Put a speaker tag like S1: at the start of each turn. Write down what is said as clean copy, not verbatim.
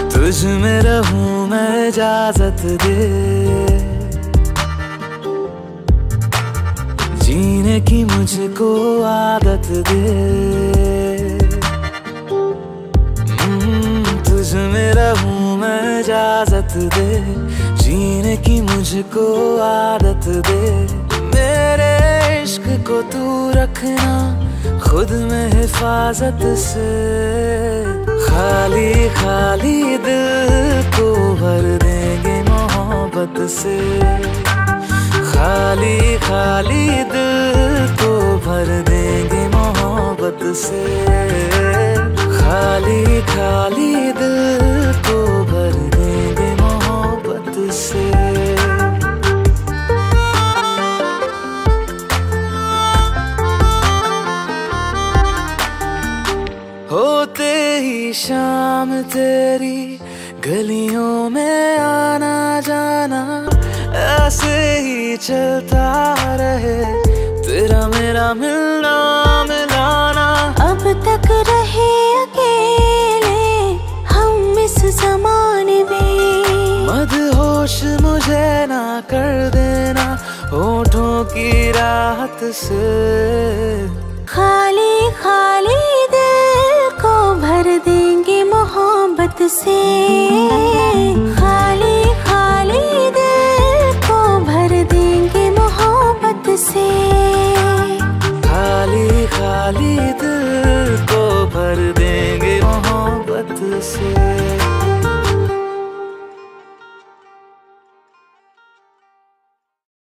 S1: तुझ में रहूं मैं इजाजत दे, जीने की मुझको आदत दे। तुझ में रहूं मैं इजाजत दे, जीने की मुझको आदत दे। मेरे इश्क को तू रखना खुद में हिफाजत से, खाली खाली दिल को भर देंगे मोहब्बत से, खाली खाली दिल को भर देंगे मोहब्बत से, खाली खाली दिल को भर देंगे मोहब्बत से। होते ही शाम तेरी गलियों में आना जाना, ऐसे ही चलता रहे तेरा मेरा मिलना मिलाना।
S2: अब तक रहे अकेले हम इस ज़माने में,
S1: मदहोश मुझे ना कर देना होठों की राहत से,
S2: खाली खाली दिल को भर देंगे मोहब्बत से, खाली खाली दिल को भर देंगे मोहब्बत से,
S1: खाली खाली दिल को भर देंगे मोहब्बत से।